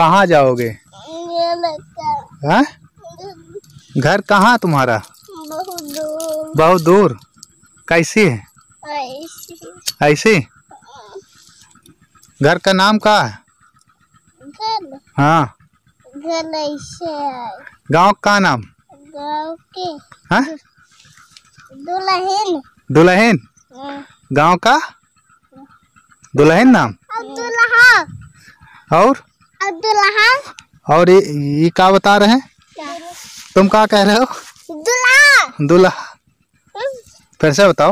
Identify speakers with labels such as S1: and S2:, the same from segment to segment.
S1: कहाँ जाओगे? हाँ? घर कहाँ तुम्हारा? बहुत दूर। कैसी है? ऐसी। घर का नाम क्या है? हाँ। गांव का नाम?
S2: गाँव के
S1: हाँ?
S2: दुल्हन।
S1: दुल्हन। गांव का दुल्हन नाम?
S2: अब्दुल्ला।
S1: और और ये क्या बता रहे हैं? तुम क्या कह रहे हो?
S2: दूल्हा।
S1: दूल्हा। फिर से बताओ।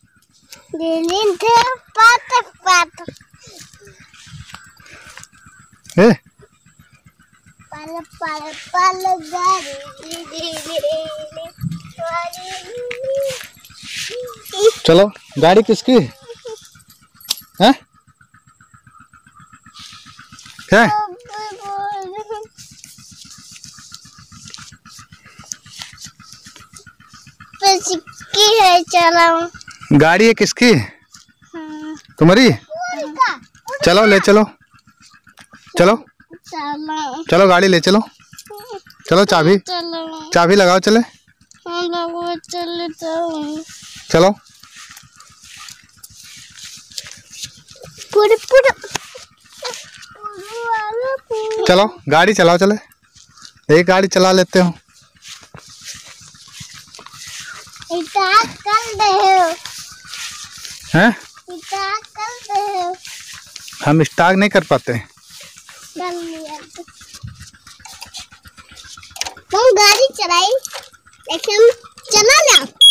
S1: ए? चलो गाड़ी किसकी है? क्या
S2: है? चलो
S1: गाड़ी है किसकी? तुम्हारी? चलो ले चलो। चलो चलो गाड़ी ले चलो। चलो चाबी चाबी लगाओ। चले चलो। चलो गाड़ी चलाओ। चले एक गाड़ी चला लेते हो। हैं? हम स्टार्ट नहीं कर पाते।
S2: गाड़ी चलाई लेकिन चला ना।